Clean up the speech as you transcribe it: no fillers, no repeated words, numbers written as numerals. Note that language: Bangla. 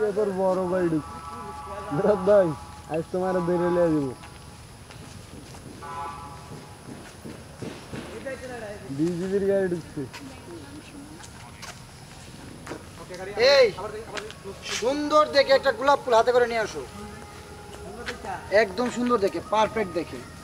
তোর বড় ভাই ঢুকছে ভাই আজ তোমার বেরে লিয়ে যাবো বিজিবির গাড়ি ঢুকছে এই সুন্দর দেখে একটা গোলাপ ফুল হাতে করে নিয়ে আসো একদম সুন্দর দেখে পারফেক্ট দেখে